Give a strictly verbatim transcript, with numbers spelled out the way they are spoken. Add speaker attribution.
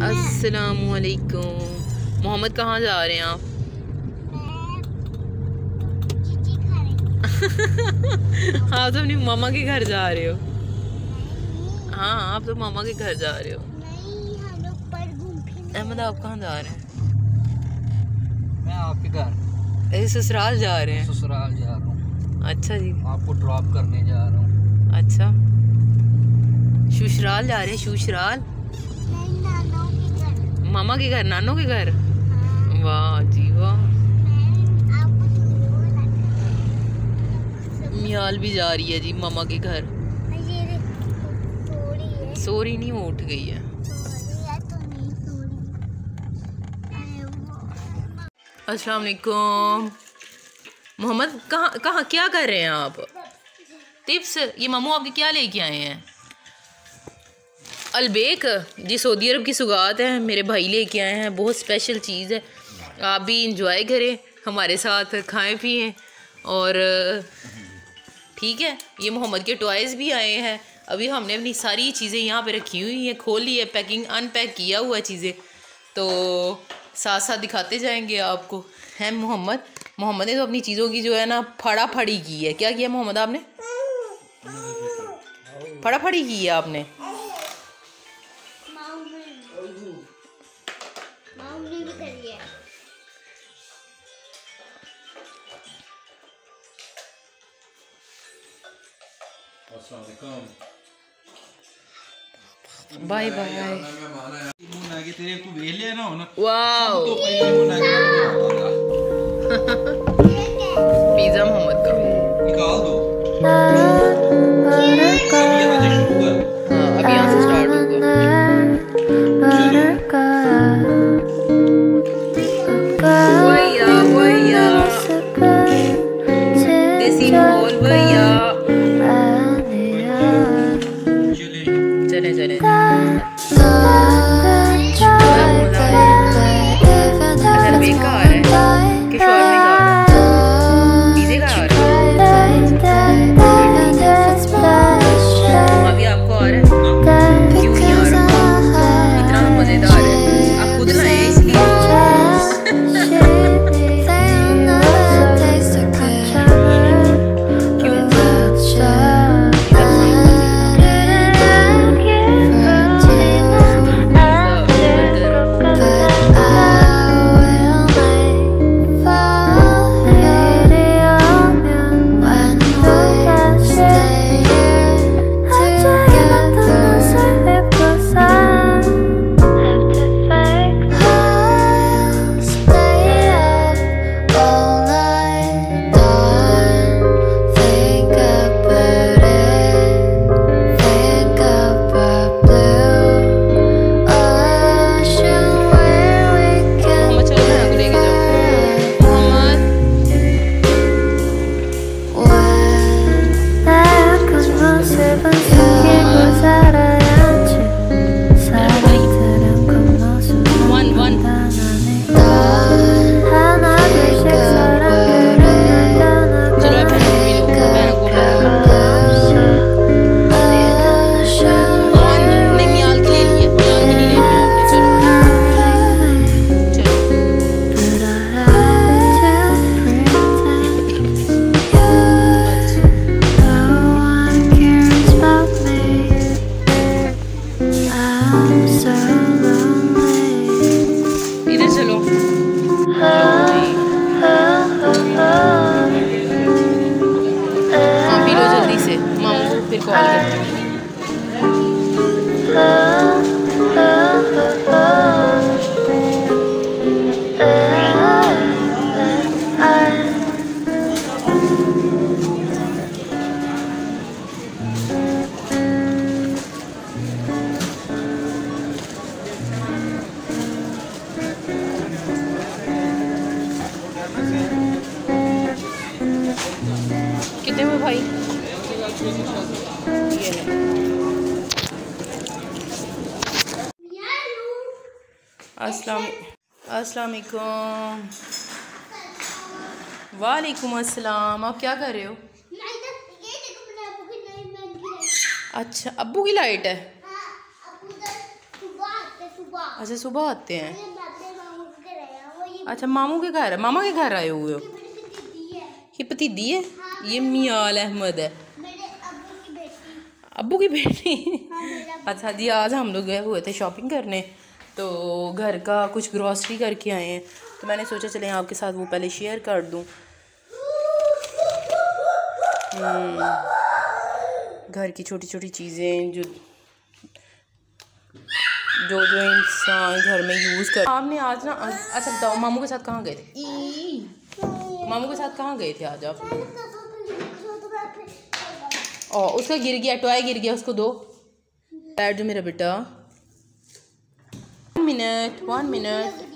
Speaker 1: अस्सलामुअलैकुम। मोहम्मद कहाँ जा रहे हैं आप? हाँ, आप तो अपनी मामा के घर जा रहे हो। हाँ, आप तो मामा के घर जा रहे हो। अहमद, आप कहाँ जा रहे हैं?
Speaker 2: मैं आपके घर
Speaker 1: ऐसे ससुराल जा रहे हैं।
Speaker 2: ससुराल जा रहा हूँ।
Speaker 1: अच्छा जी,
Speaker 2: आपको ड्रॉप करने जा रहा हूँ।
Speaker 1: अच्छा, ससुराल जा रहे हैं? ससुराल मामा के घर, नानों के घर। वाह जी वाह। मियाल भी जा रही है जी मामा के घर। सो रही नहीं, वो उठ गई है। अस्सलाम वालेकुम। मोहम्मद कहाँ कहाँ क्या कर रहे हैं आप? टिप्स, ये मामू आपके क्या लेके आए हैं? अलबेक जी, सऊदी अरब की सुगात है, मेरे भाई लेके आए हैं। बहुत स्पेशल चीज़ है, आप भी इंजॉय करें, हमारे साथ खाएं पिएं। और ठीक है, ये मोहम्मद के टॉयज़ भी आए हैं। अभी हमने अपनी सारी चीज़ें यहाँ पे रखी हुई हैं, खोल ली है, पैकिंग अनपैक किया हुआ चीज़ें, तो साथ साथ दिखाते जाएंगे आपको। है मोहम्मद मोहम्मद ने तो अपनी चीज़ों की जो है ना फड़ा फड़ी की है। क्या किया मोहम्मद आपने? फड़ा फड़ी की है आपने। Bye bye. Wow, pizza Mohammad का निकाल दो। हाँ, अब यहाँ से स्टार्ट होगा। भैया भैया, देसी माहौल भैया। चले चले बेकार है कि शोर में गा रहा है, डीजे का आ रहा है। अभी आपको आ रहा है? क्यों नहीं आ रहा? इतना मजेदार है, आप खुद लाए हैं इसलिए। फिर कॉल करते हैं। कितने में भाई? ये है। अस्सलाम अस्सलाम वालेकुम। वालेकुम अस्सलाम। आप क्या कर रहे हो? अच्छा, अब्बू की लाइट है। अच्छा सुबह आते हैं। अच्छा मामू के घर, मामा के घर आए हुए हो। ये भतीदी है, ये मियाल अहमद है, अब्बू की बेटी। अच्छा जी, आज हम लोग गए हुए थे शॉपिंग करने, तो घर का कुछ ग्रॉसरी करके आए हैं, तो मैंने सोचा चलें आपके साथ वो पहले शेयर कर दूं। घर की छोटी छोटी चीज़ें जो जो जो इंसान घर में यूज़ कर। आपने आज ना, अच्छा बताओ मामू के साथ कहाँ गए थे? मामू के साथ कहाँ गए थे आज आप? ओ उसका गिर गया, टॉय गिर गया, उसको दो। बैठ जो मेरा बेटा। One minute one minute